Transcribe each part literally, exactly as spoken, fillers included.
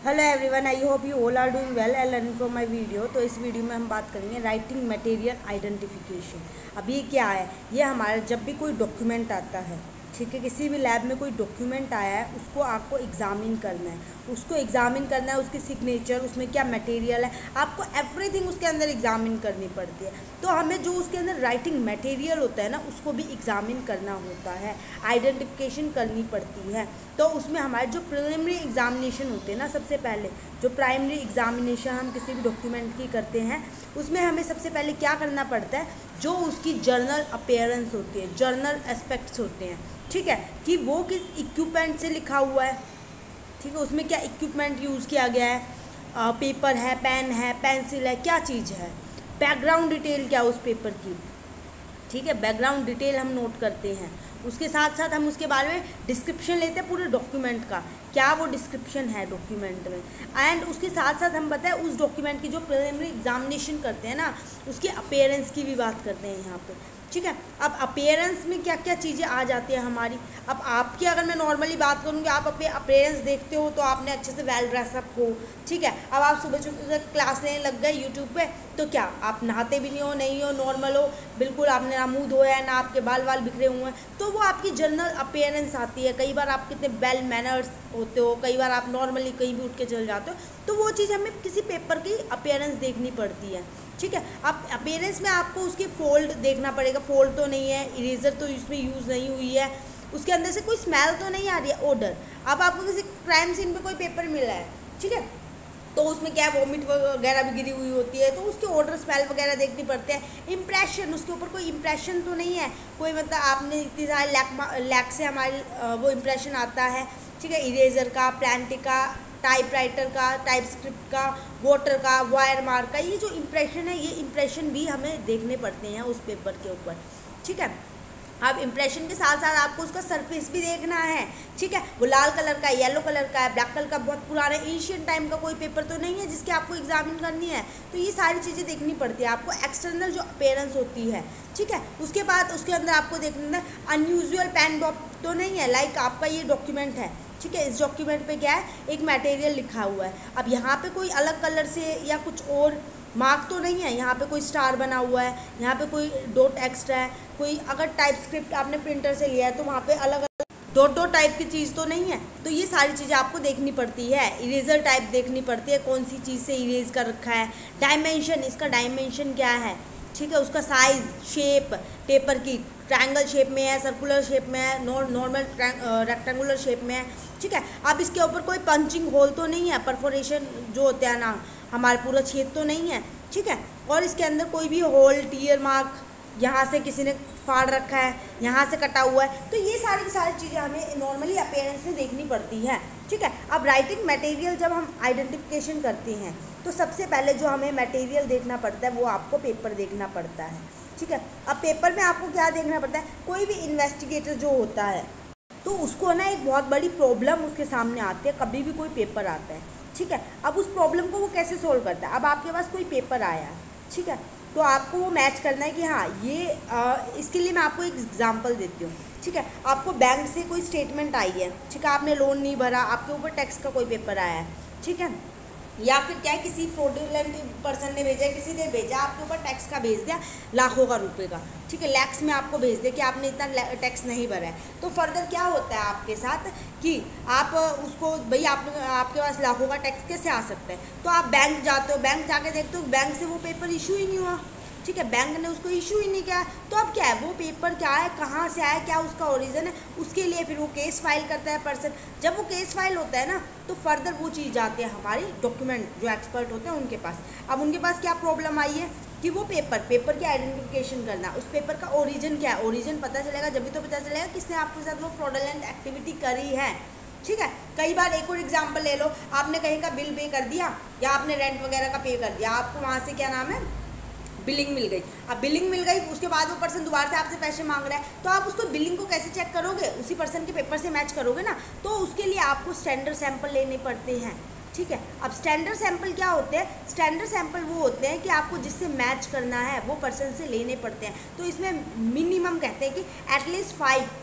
Hello everyone, I hope you all are doing well and learning from my video. तो इस video में हम बात करेंगे राइटिंग मटेरियल आइडेंटिफिकेशन। अब ये क्या है? ये हमारा जब भी कोई डॉक्यूमेंट आता है, ठीक है, किसी भी लैब में कोई डॉक्यूमेंट आया है, उसको आपको एग्जामिन करना है। उसको एग्जामिन करना है, उसकी सिग्नेचर, उसमें क्या मटेरियल है, आपको एवरीथिंग उसके अंदर एग्जामिन करनी पड़ती है। तो हमें जो उसके अंदर राइटिंग मटेरियल होता है ना, उसको भी एग्जामिन करना होता है, आइडेंटिफिकेशन करनी पड़ती है। तो उसमें हमारे जो प्रिलिमिनरी एग्जामिनेशन होते हैं ना, सबसे पहले जो प्राइमरी एग्जामिनेशन हम किसी भी डॉक्यूमेंट की करते हैं, उसमें हमें सबसे पहले क्या करना पड़ता है, जो उसकी जर्नल अपीयरेंस होती है, जर्नल एस्पेक्ट्स होते हैं, ठीक है, कि वो किस इक्विपमेंट से लिखा हुआ है, ठीक है, उसमें क्या इक्विपमेंट यूज़ किया गया है, आ, पेपर है, पेन है, पेंसिल है, क्या चीज़ है, बैकग्राउंड डिटेल क्या उस पेपर की, ठीक है, बैकग्राउंड डिटेल हम नोट करते हैं। उसके साथ साथ हम उसके बारे में डिस्क्रिप्शन लेते हैं पूरे डॉक्यूमेंट का, क्या वो डिस्क्रिप्शन है डॉक्यूमेंट में। एंड उसके साथ साथ हम बताएं उस डॉक्यूमेंट की जो प्रिलिमिनरी एग्जामिनेशन करते हैं ना, उसकी अपीयरेंस की भी बात करते हैं यहाँ पे, ठीक है। अब अपीयरेंस में क्या क्या चीज़ें आ जाती हैं हमारी। अब आपकी अगर मैं नॉर्मली बात करूँगी, आप अपने अपीयरेंस देखते हो तो आपने अच्छे से वेल ड्रेसअप हो, ठीक है। अब आप सुबह सुबह क्लास लेने लग गए यूट्यूब पे, तो क्या आप नहाते भी नहीं हो, नहीं हो, नॉर्मल हो, बिल्कुल आपने ना मुँह धोया है, ना आपके बाल वाल बिखरे हुए हैं, तो वो आपकी जनरल अपीयरेंस आती है। कई बार आप कितने वेल मैनर्स होते हो, कई बार आप नॉर्मली कहीं भी उठ के चले जाते हो, तो वो चीज़ हमें किसी पेपर की अपीयरेंस देखनी पड़ती है, ठीक है। अब अपीयरेंस में आपको उसकी फोल्ड देखना पड़ेगा, फोल्ड तो नहीं है, इरेजर तो इसमें यूज़ नहीं हुई है, उसके अंदर से कोई स्मेल तो नहीं आ रही है, ओडर। अब आपको किसी क्राइम सीन पे कोई पेपर मिला है, ठीक है, तो उसमें क्या वॉमिट वगैरह भी गिरी हुई होती है, तो उसके ऑर्डर स्मेल वगैरह देखनी पड़ते हैं। इंप्रेशन, उसके ऊपर कोई इंप्रेशन तो नहीं है, कोई मतलब आपने इतनी सारे लैक लैक से हमारे वो इंप्रेशन आता है, ठीक है, इरेजर का, प्लांटिक का, टाइपराइटर का, टाइप स्क्रिप्ट का, वोटर का, वायर मार्क का, ये जो इंप्रेशन है, ये इंप्रेशन भी हमें देखने पड़ते हैं उस पेपर के ऊपर, ठीक है। अब इंप्रेशन के साथ साथ आपको उसका सरफेस भी देखना है, ठीक है, वो लाल कलर का, येलो कलर का है, ब्लैक कलर का, बहुत पुराना एशियन टाइम का कोई पेपर तो नहीं है जिसकी आपको एग्जामिन करनी है। तो ये सारी चीज़ें देखनी पड़ती है आपको, एक्सटर्नल जो अपीयरेंस होती है, ठीक है। उसके बाद उसके अंदर आपको देखना है अनयूजुअल पेन ड्रॉप तो नहीं है, लाइक आपका ये डॉक्यूमेंट है, ठीक है, इस डॉक्यूमेंट पे क्या है, एक मटेरियल लिखा हुआ है। अब यहाँ पे कोई अलग कलर से या कुछ और मार्क तो नहीं है, यहाँ पे कोई स्टार बना हुआ है, यहाँ पे कोई डॉट एक्स्ट्रा है, कोई अगर टाइप स्क्रिप्ट आपने प्रिंटर से लिया है तो वहाँ पे अलग अलग डॉट डॉट टाइप की चीज़ तो नहीं है। तो ये सारी चीज़ें आपको देखनी पड़ती है। इरेजर टाइप देखनी पड़ती है, कौन सी चीज़ से इरेज कर रखा है, डायमेंशन, इसका डायमेंशन क्या है, ठीक है, उसका साइज़, शेप, पेपर की ट्रायंगल शेप में है, सर्कुलर शेप में है, नॉर्मल रेक्टेंगुलर शेप में है, ठीक है। अब इसके ऊपर कोई पंचिंग होल तो नहीं है, परफोरेशन जो होता है ना, हमारा पूरा छेद तो नहीं है, ठीक है। और इसके अंदर कोई भी होल, टीयर मार्क, यहाँ से किसी ने फाड़ रखा है, यहाँ से कटा हुआ है, तो ये सारी सारी चीज़ें हमें नॉर्मली अपीयरेंस में देखनी पड़ती है, ठीक है। अब राइटिंग मटेरियल जब हम आइडेंटिफिकेशन करते हैं, तो सबसे पहले जो हमें मटेरियल देखना पड़ता है वो आपको पेपर देखना पड़ता है, ठीक है। अब पेपर में आपको क्या देखना पड़ता है, कोई भी इन्वेस्टिगेटर जो होता है तो उसको ना एक बहुत बड़ी प्रॉब्लम उसके सामने आती है, कभी भी कोई पेपर आता है, ठीक है। अब उस प्रॉब्लम को वो कैसे सोल्व करता है। अब आपके पास कोई पेपर आया है, ठीक है, तो आपको वो मैच करना है कि हाँ ये आ, इसके लिए मैं आपको एक एग्जांपल देती हूँ, ठीक है। आपको बैंक से कोई स्टेटमेंट आई है, ठीक है, आपने लोन नहीं भरा, आपके ऊपर टैक्स का कोई पेपर आया है, ठीक है, या फिर क्या है, किसी फ्रॉडुलेंट पर्सन ने भेजा है, किसी ने भेजा आपके ऊपर टैक्स का भेज दिया लाखों का रुपए का, ठीक है, लैक्स में आपको भेज दिया कि आपने इतना टैक्स नहीं भरा है। तो फर्दर क्या होता है आपके साथ कि आप उसको, भाई आप आपके पास लाखों का टैक्स कैसे आ सकता है, तो आप बैंक जाते हो, बैंक जाके देखते हो बैंक से वो पेपर इशू ही नहीं हुआ, ठीक है, बैंक ने उसको इशू ही नहीं किया। तो अब क्या है, वो पेपर क्या है, कहाँ से आया, क्या उसका ओरिजिन है, उसके लिए फिर वो केस फाइल करता है पर्सन। जब वो केस फाइल होता है ना, तो फर्दर वो चीज़ जाती है हमारी डॉक्यूमेंट जो एक्सपर्ट होते हैं उनके पास। अब उनके पास क्या प्रॉब्लम आई है कि वो पेपर पेपर की आइडेंटिफिकेशन करना, उस पेपर का ओरिजिन क्या है, ओरिजिन पता चलेगा जब भी तो पता चलेगा किसने आपके साथ वो फ्रॉडुलेंट एक्टिविटी करी है, ठीक है। कई बार एक और एग्जाम्पल ले लो, आपने कहीं का बिल पे कर दिया या आपने रेंट वगैरह का पे कर दिया, आपको वहाँ से क्या नाम है, बिलिंग मिल गई। अब बिलिंग मिल गई, उसके बाद वो पर्सन दोबारा से आपसे पैसे मांग रहा है, तो आप उसको बिलिंग को कैसे चेक करोगे, उसी पर्सन के पेपर से मैच करोगे ना। तो उसके लिए आपको स्टैंडर्ड सैंपल लेने पड़ते हैं, ठीक है। अब स्टैंडर्ड सैंपल क्या होते हैं, स्टैंडर्ड सैंपल वो होते हैं कि आपको जिससे मैच करना है वो पर्सन से लेने पड़ते हैं। तो इसमें मिनिमम कहते हैं कि एटलीस्ट फाइव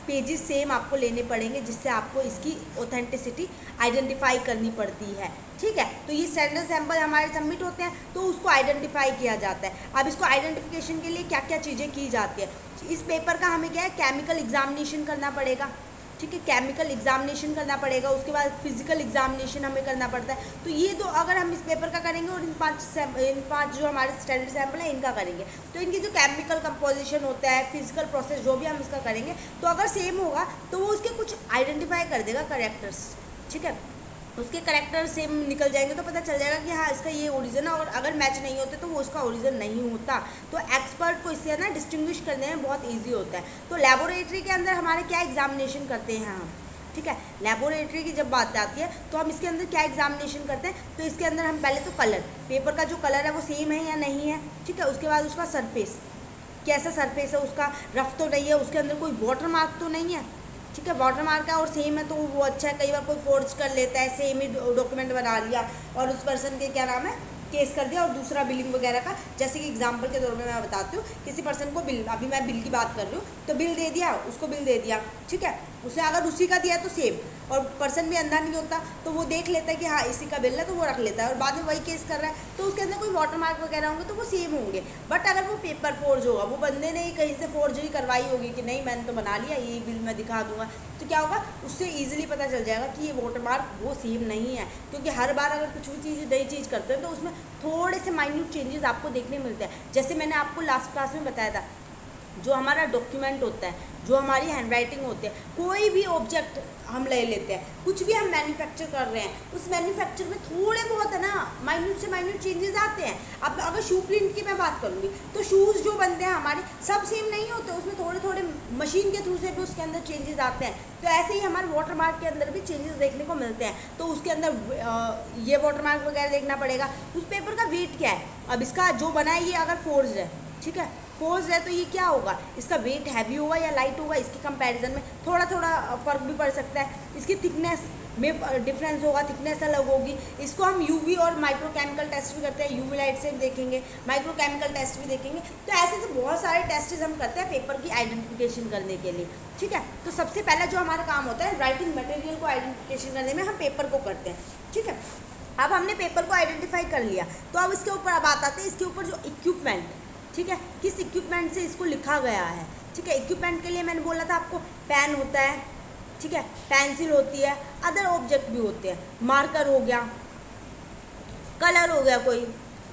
पेजेस सेम आपको लेने पड़ेंगे, जिससे आपको इसकी ऑथेंटिसिटी आइडेंटिफाई करनी पड़ती है। ठीक है, तो ये स्टैंडर्ड सैंपल हमारे सबमिट होते हैं तो उसको आइडेंटिफाई किया जाता है। अब इसको आइडेंटिफिकेशन के लिए क्या क्या चीज़ें की जाती है, इस पेपर का हमें क्या है, केमिकल एग्जामिनेशन करना पड़ेगा। ठीक है, केमिकल एग्जामिनेशन करना पड़ेगा, उसके बाद फिजिकल एग्जामिनेशन हमें करना पड़ता है। तो ये दो अगर हम इस पेपर का करेंगे और इन पांच इन पांच जो हमारे स्टैंडर्ड सैंपल है इनका करेंगे, तो इनकी जो केमिकल कंपोजिशन होता है, फिजिकल प्रोसेस जो भी हम इसका करेंगे, तो अगर सेम होगा तो वो उसके कुछ आइडेंटिफाई कर देगा करेक्टर्स। ठीक है, उसके करेक्टर सेम निकल जाएंगे तो पता चल जाएगा कि हाँ इसका ये ओरिजिन है, और अगर मैच नहीं होते तो वो उसका ओरिजिन नहीं होता। तो एक्सपर्ट को इससे ना डिस्टिंग्विश करने में बहुत इजी होता है। तो लेबोरेटरी के अंदर हमारे क्या एग्जामिनेशन करते हैं हम, ठीक है, लेबोरेटरी की जब बात आती है तो हम इसके अंदर क्या एग्जामिनेशन करते हैं, तो इसके अंदर हम पहले तो कलर, पेपर का जो कलर है वो सेम है या नहीं है। ठीक है, उसके बाद उसका सरफेस, कैसा सरफेस है उसका, रफ तो नहीं है, उसके अंदर कोई वाटर मार्क तो नहीं है। ठीक है, वाटर मार्क है और सेम है तो वो अच्छा है। कई बार कोई फोर्ज कर लेता है, सेम ही डॉक्यूमेंट बना लिया और उस पर्सन के क्या नाम है केस कर दिया, और दूसरा बिलिंग वगैरह का, जैसे कि एग्जांपल के तौर पे मैं बताती हूँ, किसी पर्सन को बिल, अभी मैं बिल की बात कर रही हूँ, तो बिल दे दिया, उसको बिल दे दिया। ठीक है, उसने अगर उसी का दिया तो सेम, और पर्सन भी अंधा नहीं होता तो वो देख लेता है कि हाँ इसी का बिल है तो वो रख लेता है, और बाद में वही केस कर रहा है तो उसके अंदर कोई वाटर मार्क वगैरह होंगे तो वो सेम होंगे। बट अगर वो पेपर फोर्ज होगा, वो बंदे ने कहीं से फोर्जरी करवाई होगी कि नहीं मैंने तो बना लिया, ये बिल मैं दिखा दूंगा, तो क्या होगा, उससे ईजिली पता चल जाएगा कि ये वाटर मार्क वो सेम नहीं है। क्योंकि हर बार अगर कुछ भी चीज़ नई चीज़ करते हैं तो उसमें थोड़े से माइन्यूट चेंजेस आपको देखने मिलते हैं। जैसे मैंने आपको लास्ट क्लास में बताया था, जो हमारा डॉक्यूमेंट होता है, जो हमारी हैंडराइटिंग होती है, कोई भी ऑब्जेक्ट हम ले लेते हैं, कुछ भी हम मैन्युफैक्चर कर रहे हैं, उस मैन्युफैक्चर में थोड़े बहुत है ना माइन्यूट से माइन्यूट चेंजेस आते हैं। अब अगर शू प्रिंट की मैं बात करूँगी तो शूज़ जो बनते हैं हमारे सब सेम नहीं होते, उसमें थोड़े थोड़े मशीन के थ्रू से भी उसके अंदर चेंजेस आते हैं। तो ऐसे ही हमारे वाटर मार्क के अंदर भी चेंजेस देखने को मिलते हैं। तो उसके अंदर ये वाटर मार्क वगैरह देखना पड़ेगा। उस पेपर का वेट क्या है, अब इसका जो बना है ये अगर फोर्ज है, ठीक है, फोर्स है तो ये क्या होगा, इसका वेट हैवी होगा या लाइट होगा, इसके कंपैरिजन में थोड़ा थोड़ा फर्क भी पड़ सकता है। इसकी थिकनेस में डिफरेंस होगा, थिकनेस अलग होगी। इसको हम यूवी और माइक्रोकेमिकल टेस्ट भी करते हैं, यूवी लाइट से भी देखेंगे, माइक्रोकेमिकल टेस्ट भी देखेंगे। तो ऐसे से बहुत सारे टेस्ट हम करते हैं पेपर की आइडेंटिफिकेशन करने के लिए। ठीक है, तो सबसे पहला जो हमारा काम होता है राइटिंग मटेरियल को आइडेंटिफिकेशन करने में हम पेपर को करते हैं। ठीक है, अब हमने पेपर को आइडेंटिफाई कर लिया तो अब इसके ऊपर अब बात आते हैं इसके ऊपर जो इक्विपमेंट, ठीक है, किस इक्विपमेंट से इसको लिखा गया है। ठीक है, इक्विपमेंट के लिए मैंने बोला था आपको पेन होता है, ठीक है, पेंसिल होती है, अदर ऑब्जेक्ट भी होते हैं, मार्कर हो गया, कलर हो गया कोई,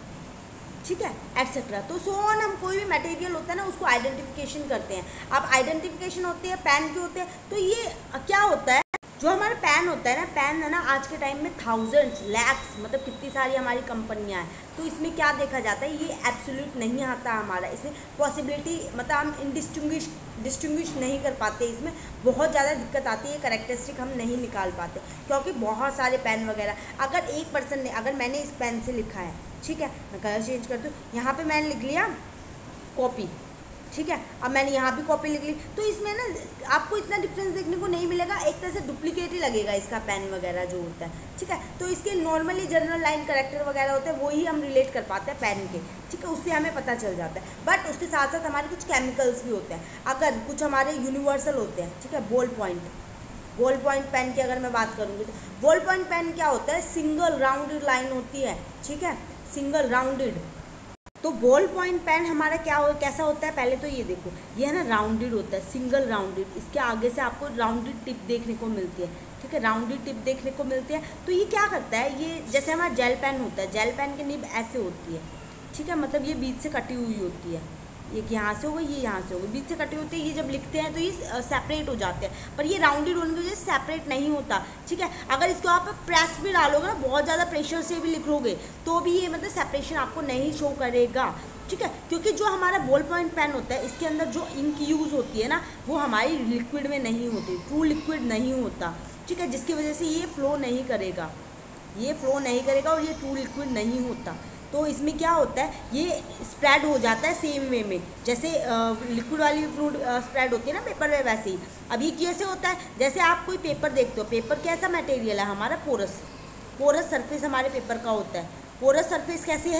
ठीक है, एक्सेट्रा। तो सो ऑन हम कोई भी मटेरियल होता है ना उसको आइडेंटिफिकेशन करते हैं। अब आइडेंटिफिकेशन होती है पेन की होते हैं, तो ये क्या होता है, जो हमारा पेन होता है ना, पेन है ना आज के टाइम में थाउजेंड्स लैक्स मतलब कितनी सारी हमारी कंपनियां हैं, तो इसमें क्या देखा जाता है, ये एब्सोल्यूट नहीं आता हमारा, इसमें पॉसिबिलिटी मतलब हम इनडिस्टिंग्विश डिस्टिंग्विश नहीं कर पाते, इसमें बहुत ज़्यादा दिक्कत आती है, कैरेक्टरिस्टिक हम नहीं निकाल पाते क्योंकि बहुत सारे पेन वगैरह। अगर एक पर्सन ने, अगर मैंने इस पेन से लिखा है, ठीक है, मैं कलर चेंज करती हूँ, यहाँ पर मैंने लिख लिया कॉपी, ठीक है, अब मैंने यहाँ भी कॉपी लिख ली, तो इसमें ना आपको इतना डिफरेंस देखने को नहीं मिलेगा, एक तरह से डुप्लीकेट ही लगेगा इसका पेन वगैरह जो होता है। ठीक है, तो इसके नॉर्मली जनरल लाइन करेक्टर वगैरह होते हैं, वही हम रिलेट कर पाते हैं पेन के। ठीक है, उससे हमें पता चल जाता है। बट उसके साथ साथ हमारे कुछ केमिकल्स भी होते हैं, अगर कुछ हमारे यूनिवर्सल होते हैं, ठीक है, ball point, ball point pen की अगर मैं बात करूँगी तो बॉल पॉइंट पेन क्या होता है, सिंगल राउंडेड लाइन होती है, ठीक है, सिंगल राउंडेड। तो बॉल पॉइंट पेन हमारा क्या हो कैसा होता है, पहले तो ये देखो, ये है ना राउंडेड होता है, सिंगल राउंडेड, इसके आगे से आपको राउंडेड टिप देखने को मिलती है। ठीक है, राउंडेड टिप देखने को मिलती है। तो ये क्या करता है, ये जैसे हमारा जेल पेन होता है, जेल पेन की निब ऐसे होती है, ठीक है, मतलब ये बीच से कटी हुई होती है, ये यहाँ से हो गई, ये यहाँ से हो गई, बीच से कटी होती है। ये जब लिखते हैं तो ये सेपरेट हो जाते हैं, पर ये राउंडेड होने की वजह से सेपरेट नहीं होता। ठीक है, अगर इसको आप प्रेस भी डालोगे ना, बहुत ज़्यादा प्रेशर से भी लिखोगे तो भी ये मतलब सेपरेशन आपको नहीं शो करेगा। ठीक है, क्योंकि जो हमारा बॉल पॉइंट पेन होता है इसके अंदर जो इंक यूज़ होती है ना, वो हमारी लिक्विड में नहीं होती, ट्रू लिक्विड नहीं होता। ठीक है, जिसकी वजह से ये फ्लो नहीं करेगा, ये फ्लो नहीं करेगा और ये ट्रू लिक्विड नहीं होता। तो इसमें क्या होता है, ये स्प्रेड हो जाता है सेम वे में, जैसे लिक्विड वाली फ्लूइड स्प्रेड होती है ना पेपर में, वैसे ही। अब ये कैसे होता है, जैसे आप कोई पेपर देखते हो, पेपर कैसा मटेरियल है हमारा, पोरस, पोरस सरफेस हमारे पेपर का होता है। पोरस सरफेस कैसे है,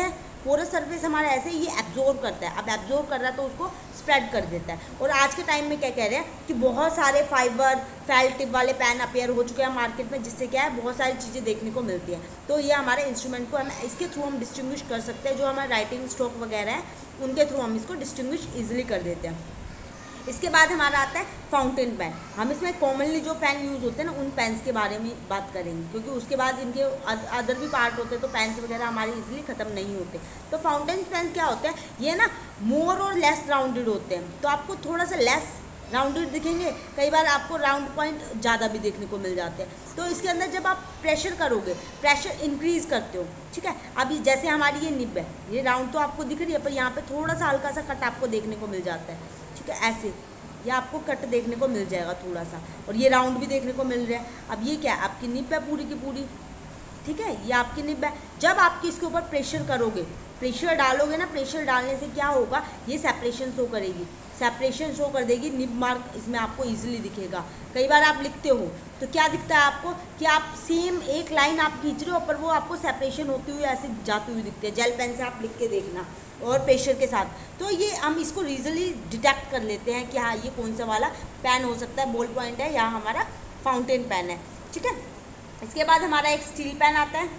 पोरस सरफेस हमारा ऐसे ये एब्जॉर्ब करता है। अब एब्जॉर्ब कर रहा है तो उसको स्प्रेड कर देता है। और आज के टाइम में क्या कह रहे हैं कि बहुत सारे फाइबर फेल्ट टिप वाले पेन अपेयर हो चुके हैं मार्केट में, जिससे क्या है बहुत सारी चीज़ें देखने को मिलती हैं। तो ये हमारे इंस्ट्रूमेंट को हम इसके थ्रू हम डिस्टिंग्विश कर सकते हैं। जो हमारे राइटिंग स्ट्रोक वगैरह है उनके थ्रू हम इसको डिस्टिंग्विश ईजिली कर देते हैं। इसके बाद हमारा आता है फाउंटेन पेन। हम इसमें कॉमनली जो पेन यूज़ होते हैं ना उन पेन्स के बारे में बात करेंगे, क्योंकि उसके बाद इनके अदर भी पार्ट होते हैं तो पेन्स वगैरह हमारे इजीली ख़त्म नहीं होते। तो फाउंटेन पेन क्या होते हैं, ये ना मोर और लेस राउंडेड होते हैं। तो आपको थोड़ा सा लेस राउंडेड दिखेंगे, कई बार आपको राउंड पॉइंट ज़्यादा भी देखने को मिल जाते हैं। तो इसके अंदर जब आप प्रेशर करोगे, प्रेशर इंक्रीज़ करते हो, ठीक है। अभी जैसे हमारी ये निब है, ये राउंड तो आपको दिख रही है, पर यहाँ पे थोड़ा सा हल्का सा कट आपको देखने को मिल जाता है, ठीक है। ऐसे ये आपको कट देखने को मिल जाएगा थोड़ा सा, और ये राउंड भी देखने को मिल रहा है। अब ये क्या है, आपकी निब है पूरी की पूरी, ठीक है, ये आपकी निब है। जब आपकी इसके ऊपर प्रेशर करोगे, प्रेशर डालोगे ना, प्रेशर डालने से क्या होगा, ये सेपरेशन शो करेगी, सेपरेशन शो कर देगी। निब मार्क इसमें आपको इजीली दिखेगा। कई बार आप लिखते हो तो क्या दिखता है आपको कि आप सेम एक लाइन आप खींच रहे हो, पर वो आपको सेपरेशन होती हुई ऐसे जाती हुई दिखती है। जेल पेन से आप लिख के देखना और प्रेशर के साथ, तो ये हम इसको ईजिली डिटेक्ट कर लेते हैं कि हाँ ये कौन सा वाला पेन हो सकता है, बॉल पॉइंट है या हमारा फाउंटेन पेन है, ठीक है। इसके बाद हमारा एक स्टील पेन आता है।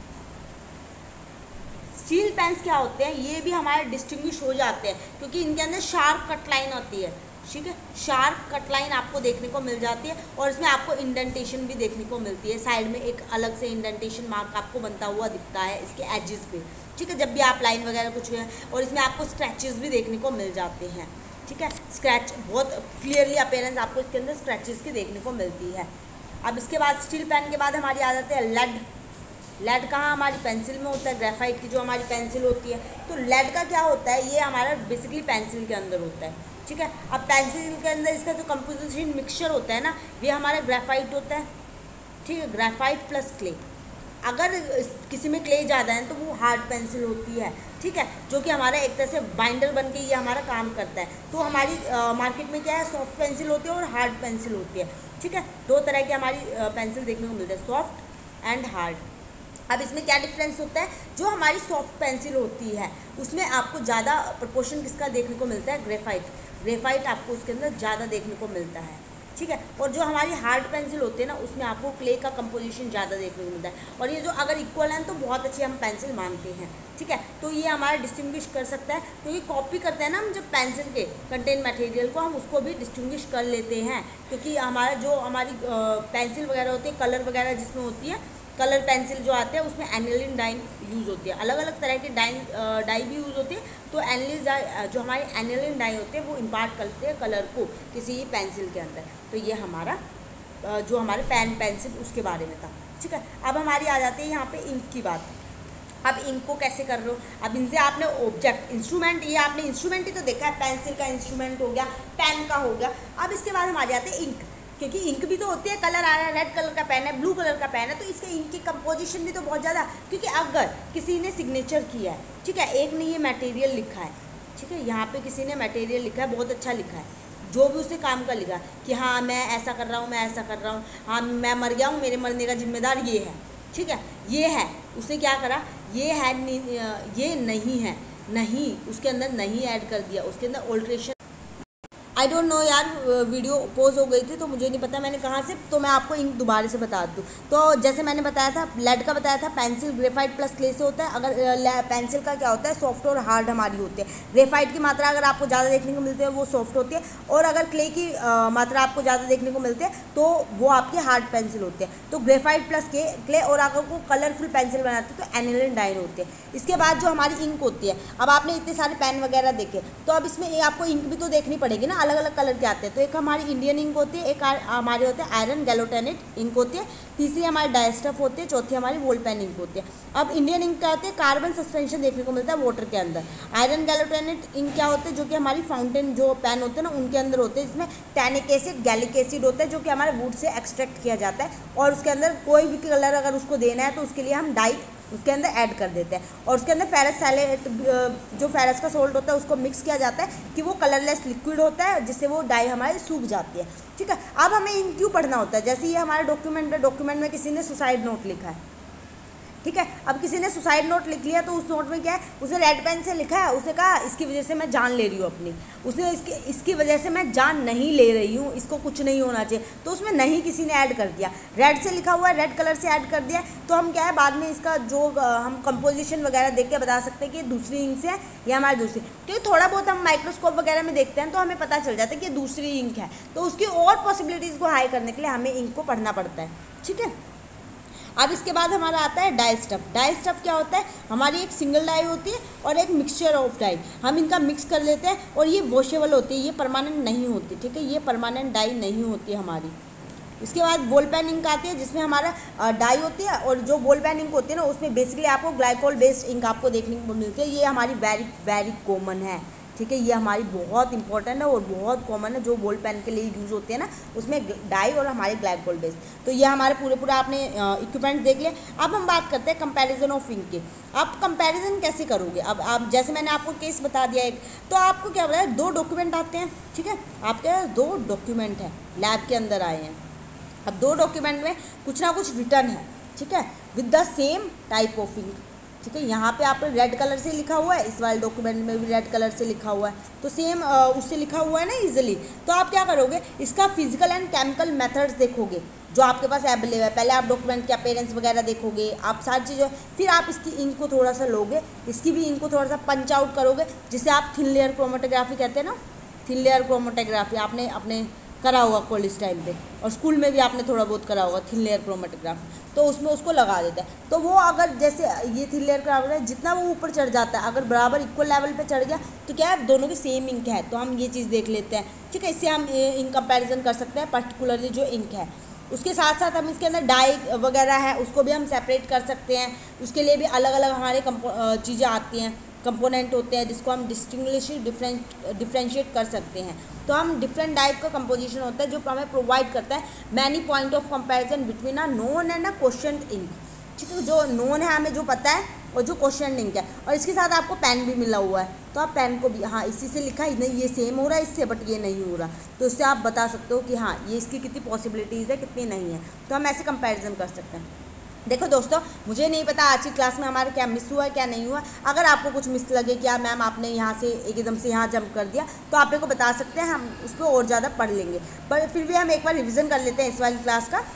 स्टील पेन्स क्या होते हैं, ये भी हमारे डिस्टिंग्विश हो जाते हैं क्योंकि इनके अंदर शार्प कट लाइन होती है, ठीक है। शार्प कट लाइन आपको देखने को मिल जाती है और इसमें आपको इंडेंटेशन भी देखने को मिलती है। साइड में एक अलग से इंडेंटेशन मार्क आपको बनता हुआ दिखता है इसके एजेस पे, ठीक है, जब भी आप लाइन वगैरह कुछ है। और इसमें आपको स्क्रैचेस भी देखने को मिल जाते हैं, ठीक है। स्क्रैच बहुत क्लियरली अपीयरेंस आपको इसके अंदर स्क्रैचेस की देखने को मिलती है। अब इसके बाद स्टील पेन के बाद हमारी आ जाती है लेड। लेड कहाँ हमारी पेंसिल में होता है, ग्रेफाइट की जो हमारी पेंसिल होती है। तो लेड का क्या होता है, ये हमारा बेसिकली पेंसिल के अंदर होता है, ठीक है। अब पेंसिल के अंदर इसका जो कंपोजिशन मिक्सचर होता है ना, ये हमारा ग्रेफाइट होता है, ठीक है, ग्रेफाइट प्लस क्ले। अगर किसी में क्ले ज़्यादा है तो वो हार्ड पेंसिल होती है, ठीक है, जो कि हमारा एक तरह से बाइंडर बन के ये हमारा काम करता है। तो हमारी मार्केट में क्या है, सॉफ्ट पेंसिल होती है और हार्ड पेंसिल होती है, ठीक है। दो तरह की हमारी पेंसिल देखने को मिलती है, सॉफ्ट एंड हार्ड। अब इसमें क्या डिफरेंस होता है, जो हमारी सॉफ्ट पेंसिल होती है उसमें आपको ज़्यादा प्रोपोर्शन किसका देखने को मिलता है, ग्रेफाइट। ग्रेफाइट आपको उसके अंदर ज़्यादा देखने को मिलता है, ठीक है। और जो हमारी हार्ड पेंसिल होती है ना, उसमें आपको क्ले का कंपोजिशन ज़्यादा देखने को मिलता है। और ये जो अगर इक्वल है तो बहुत अच्छी हम पेंसिल मानते हैं, ठीक है। तो ये हमारा डिस्टिंग्विश कर सकता है, क्योंकि तो कॉपी करते हैं ना हम जब पेंसिल के कंटेंट मटेरियल को, हम उसको भी डिस्टिंग्विश कर लेते हैं। क्योंकि हमारा जो हमारी पेंसिल वगैरह होती है, कलर वगैरह जिसमें होती है, कलर पेंसिल जो आते हैं उसमें एनिलिन डाई यूज़ होती है, अलग अलग तरह की डाई डाई भी यूज़ होती है। तो एनिलिन डाई जो हमारी एनिलिन डाई होते हैं वो इम्पार्ट करते हैं कलर को किसी पेंसिल के अंदर। तो ये हमारा जो हमारे पेन पेंसिल उसके बारे में था, ठीक है। अब हमारी आ जाती है यहाँ पे इंक की बात। अब इंक को कैसे कर रहे हो, अब इनसे आपने ऑब्जेक्ट इंस्ट्रूमेंट, ये आपने इंस्ट्रूमेंट ही तो देखा है, पेंसिल का इंस्ट्रूमेंट हो गया, पेन का हो गया। अब इसके बाद हमारे आते हैं इंक, क्योंकि इंक भी तो होती है, कलर आ रहा है, रेड कलर का पेन है, ब्लू कलर का पेन है, तो इसके इंक की कंपोजिशन भी तो बहुत ज़्यादा। क्योंकि अगर किसी ने सिग्नेचर किया है, ठीक है, एक ने ये मटेरियल लिखा है, ठीक है, यहाँ पे किसी ने मटेरियल लिखा है, बहुत अच्छा लिखा है, जो भी उसे काम का लिखा कि हाँ मैं ऐसा कर रहा हूँ, मैं ऐसा कर रहा हूँ, हाँ मैं मर गया हूँ, मेरे मरने का जिम्मेदार ये है, ठीक है, ये है। उसने क्या करा, ये है ये नहीं है, नहीं, उसके अंदर नहीं ऐड कर दिया, उसके अंदर ऑल्ट्रेशन। आई डोंट नो यार, वीडियो पोज हो गई थी तो मुझे नहीं पता मैंने कहाँ से, तो मैं आपको इंक दोबारा से बता दूँ। तो जैसे मैंने बताया था, लेड का बताया था, पेंसिल ग्रेफाइट प्लस क्ले से होता है। अगर पेंसिल का क्या होता है, सॉफ्ट और हार्ड हमारी होती है। ग्रेफाइट की मात्रा अगर आपको ज़्यादा देखने को मिलती है वो सॉफ्ट होती है, और अगर क्ले की आ, मात्रा आपको ज़्यादा देखने को मिलती है तो वो आपकी हार्ड पेंसिल होती है। तो ग्रेफाइट प्लस के क्ले, और अगर वो कलरफुल पेंसिल बनाते हैं तो एनिलिन डाई होती है। इसके बाद जो हमारी इंक होती है, अब आपने इतने सारे पेन वगैरह देखे, तो अब इसमें आपको इंक भी तो देखनी पड़ेगी ना, अलग अलग कलर के आते हैं। तो एक हमारी इंडियन इंक होती है, एक हमारे होते हैं आयरन गैलोटेनेट इंक होती है, तीसरी हमारी डायस्टफ होती है, चौथी हमारी वोल पेन इंक होती है। अब इंडियन इंक क्या होती है, कार्बन सस्पेंशन देखने को मिलता है वाटर के अंदर। आयरन गैलोटेनेट इंक क्या होते हैं, जो कि हमारी फाउंटेन जो पेन होते हैं ना उनके अंदर होते हैं, जिसमें टैनिक एसिड गैलिक एसिड होता है, जो कि हमारे वुड से एक्सट्रैक्ट किया जाता है। और उसके अंदर कोई भी कलर अगर उसको देना है तो उसके लिए हम डाई उसके अंदर ऐड कर देते हैं, और उसके अंदर फेरस सैलेट, जो फेरस का सोल्ट होता है उसको मिक्स किया जाता है कि वो कलरलेस लिक्विड होता है, जिससे वो डाई हमारी सूख जाती है, ठीक है। अब हमें इंक क्यों पढ़ना होता है, जैसे ये हमारा डॉक्यूमेंट है, डॉक्यूमेंट में किसी ने सुसाइड नोट लिखा है, ठीक है। अब किसी ने सुसाइड नोट लिख लिया तो उस नोट में क्या है, उसे रेड पेन से लिखा है, उसने कहा इसकी वजह से मैं जान ले रही हूँ अपनी, उसने इसकी इसकी वजह से मैं जान नहीं ले रही हूँ, इसको कुछ नहीं होना चाहिए, तो उसमें नहीं किसी ने ऐड कर दिया, रेड से लिखा हुआ है, रेड कलर से ऐड कर दिया, तो हम क्या है बाद में इसका जो हम कंपोजिशन वगैरह देख के बता सकते हैं कि दूसरी इंक से है या हमारी दूसरी, क्योंकि थोड़ा बहुत हम माइक्रोस्कोप वगैरह में देखते हैं तो हमें पता चल जाता है कि दूसरी इंक है, तो उसकी और पॉसिबिलिटीज़ को हाई करने के लिए हमें इंक को पढ़ना पड़ता है। ठीक है। अब इसके बाद हमारा आता है डाई स्टफ। डाई स्टफ क्या होता है, हमारी एक सिंगल डाई होती है और एक मिक्सचर ऑफ डाई, हम इनका मिक्स कर लेते हैं और ये वॉशेबल होती है, ये परमानेंट नहीं होती। ठीक है, ये परमानेंट डाई नहीं होती हमारी। इसके बाद बॉल पेन इंक आती है जिसमें हमारा डाई होती है, और जो बॉल पेन इंक होती है ना उसमें बेसिकली आपको ग्लाइकोल बेस्ड इंक आपको देखने को मिलती है, ये हमारी वेरी वेरी कॉमन है। ठीक है, ये हमारी बहुत इंपॉर्टेंट है और बहुत कॉमन है, जो बॉल पेन के लिए यूज़ होते हैं ना उसमें डाई और हमारे ग्लाइकोल बेस्ड। तो ये हमारे पूरे पूरा आपने इक्विपमेंट देख लिया। अब हम बात करते हैं कंपैरिजन ऑफ इंक के। आप कंपैरिजन कैसे करोगे, अब आप जैसे मैंने आपको केस बता दिया एक, तो आपको क्या बताया, दो डॉक्यूमेंट आते हैं। ठीक है, आपके दो डॉक्यूमेंट हैं लैब के अंदर आए हैं, अब दो डॉक्यूमेंट में कुछ ना कुछ रिटर्न है। ठीक है, with the same type of ink. ठीक है, यहाँ पे आपने रेड कलर से लिखा हुआ है, इस वाले डॉक्यूमेंट में भी रेड कलर से लिखा हुआ है, तो सेम उससे लिखा हुआ है ना इजीली। तो आप क्या करोगे, इसका फिजिकल एंड केमिकल मेथड्स देखोगे जो आपके पास अवेलेबल है। पहले आप डॉक्यूमेंट के अपीयरेंस वगैरह देखोगे, आप सारी चीज़ें, फिर आप इसकी इंक को थोड़ा सा लोगे, इसकी भी इंक को थोड़ा सा पंच आउट करोगे, जिसे आप थिन लेयर क्रोमेटोग्राफी कहते हैं ना। थिन लेयर क्रोमेटोग्राफी आपने अपने करा होगा कॉलेज टाइम पे, और स्कूल में भी आपने थोड़ा बहुत करा होगा थिन लेयर क्रोमेटोग्राफी, तो उसमें उसको लगा देता है। तो वो अगर जैसे ये थिन लेयर क्रोमेटोग्राफी जितना वो ऊपर चढ़ जाता है, अगर बराबर इक्वल लेवल पे चढ़ गया तो क्या है, दोनों की सेम इंक है, तो हम ये चीज़ देख लेते हैं। ठीक है, इससे हम इंक कंपैरिजन कर सकते हैं, पर्टिकुलरली जो इंक है। उसके साथ साथ हम इसके अंदर डाई वगैरह है उसको भी हम सेपरेट कर सकते हैं, उसके लिए भी अलग अलग हमारे चीज़ें आती हैं, कंपोनेंट होते हैं जिसको हम डिस्टिंग्विश डिफरेंट डिफ्रेंशिएट कर सकते हैं। तो हम डिफरेंट टाइप का कंपोजिशन होता है जो हमें प्रोवाइड करता है many point of comparison between a known and a question ink. ठीक है, जो नोन है हमें जो पता है और जो क्वेश्चन इंक है, और इसके साथ आपको पेन भी मिला हुआ है, तो आप पेन को भी, हाँ इसी से लिखा है, नहीं ये सेम हो रहा है इससे बट ये नहीं हो रहा, तो इससे आप बता सकते हो कि हाँ ये इसकी कितनी पॉसिबिलिटीज़ है कितनी नहीं है, तो हम ऐसे कंपैरिजन कर सकते हैं। देखो दोस्तों, मुझे नहीं पता आज की क्लास में हमारे क्या मिस हुआ है क्या नहीं हुआ। अगर आपको कुछ मिस लगे कि यार मैम आपने यहाँ से एकदम से यहाँ जंप कर दिया, तो आप मेरे को बता सकते हैं, हम उस पर और ज़्यादा पढ़ लेंगे, पर फिर भी हम एक बार रिवीजन कर लेते हैं इस वाली क्लास का।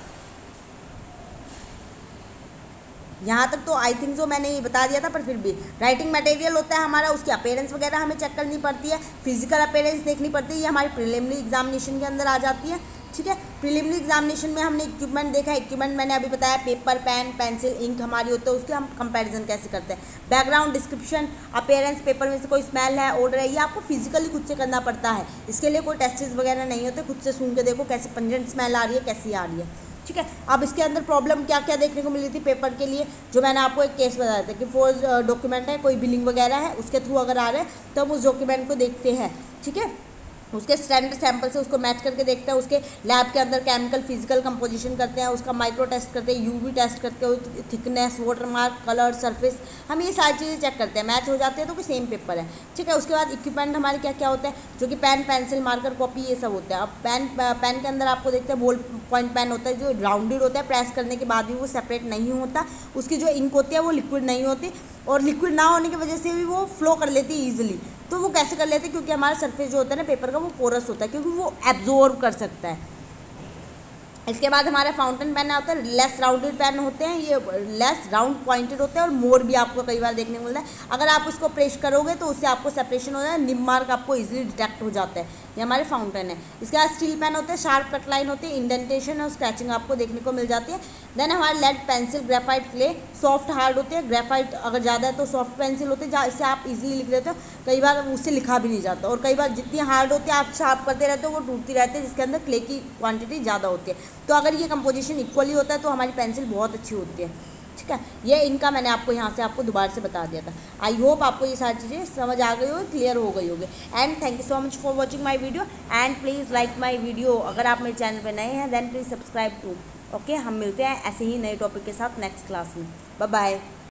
यहाँ तक तो आई थिंक जो मैंने ये बता दिया था, पर फिर भी राइटिंग मटेरियल होता है हमारा, उसकी अपीयरेंस वगैरह हमें चेक करनी पड़ती है, फिजिकल अपीयरेंस देखनी पड़ती है, ये हमारी प्रीलिमिनरी एग्जामिनेशन के अंदर आ जाती है। ठीक है, प्रीलिमिनरी एग्जामिनेशन में हमने इक्विपमेंट देखा है, इक्विपमेंट मैंने अभी बताया, पेपर पेन पेंसिल इंक हमारी होते हैं, उसके हम कंपैरिजन कैसे करते हैं। बैकग्राउंड डिस्क्रिप्शन, अपीयरेंस, पेपर में से कोई स्मेल है ऑर्डर है, ये आपको फिजिकली खुद से करना पड़ता है, इसके लिए कोई टेस्ट्स वगैरह नहीं होते, खुद से सूंघ के देखो कैसी पंजेंट स्मेल आ रही है कैसी आ रही है। ठीक है, अब इसके अंदर प्रॉब्लम क्या क्या देखने को मिली थी पेपर के लिए, जो मैंने आपको एक केस बताया था कि फोर डॉक्यूमेंट है, कोई बिलिंग वगैरह है, उसके थ्रू अगर आ रहे हैं तो हम उस डॉक्यूमेंट को देखते हैं। ठीक है, उसके स्टैंडर्ड सैंपल से उसको मैच करके देखते हैं, उसके लैब के अंदर केमिकल फिजिकल कंपोजिशन करते हैं, उसका माइक्रो टेस्ट करते हैं, यूवी टेस्ट करते हैं, थिकनेस, वाटरमार्क, कलर, सरफेस, हम ये सारी चीज़ें चेक करते हैं, मैच हो जाते हैं तो कि सेम पेपर है। ठीक है, उसके बाद इक्विपमेंट हमारे क्या क्या होते हैं, जो कि पेन पेंसिल मार्कर कॉपी ये सब होता है। अब पेन पेन के अंदर आपको देखते हैं बॉल पॉइंट पेन होता है जो राउंडेड होता है, प्रेस करने के बाद भी वो सेपरेट नहीं होता, उसकी जो इंक होती है वो लिक्विड नहीं होती, और लिक्विड ना होने की वजह से भी वो फ्लो कर लेती है ईजिली। तो वो कैसे कर लेते हैं, क्योंकि हमारा सरफेस जो होता है ना पेपर का वो पोरस होता है, क्योंकि वो एब्जॉर्ब कर सकता है। इसके बाद हमारा फाउंटेन पेन होता है, लेस राउंडेड पेन होते हैं, ये लेस राउंड पॉइंटेड होते हैं, और मोर भी आपको कई बार देखने को मिलता है। अगर आप इसको प्रेस करोगे तो उससे आपको सेपरेशन हो जाए, निब मार्क आपको इजीली डिटेक्ट हो जाता है, ये हमारे फाउंटेन है। इसके बाद स्टील पेन होते हैं, शार्प कट लाइन होती है, इंडेंटेशन और स्क्रैचिंग आपको देखने को मिल जाती है। देन हमारे lead pencil, graphite clay, soft hard होते हैं, ग्रेफाइट अगर ज़्यादा है तो सॉफ्ट पेंसिल होते हैं, जहाँ इससे आप इजीली लिख देते हो, कई बार उससे लिखा भी नहीं जाता, और कई बार जितनी हार्ड होती है आप शार्प करते रहते हो वो टूटती रहती है, जिसके अंदर क्ले की क्वांटिटी ज़्यादा होती है। तो अगर ये कंपोजिशन इक्वली होता है तो हमारी पेंसिल बहुत अच्छी होती है। ठीक है, ये इनका मैंने आपको यहाँ से आपको दोबारा से बता दिया था। आई होप आपको ये सारी चीज़ें समझ आ गई हो, क्लियर हो गई होगी। And thank you so much for watching my video, and please like my video. अगर आप मेरे चैनल पर नए हैं then please subscribe to. Okay, हम मिलते हैं ऐसे ही नए टॉपिक के साथ नेक्स्ट क्लास में। Bye bye.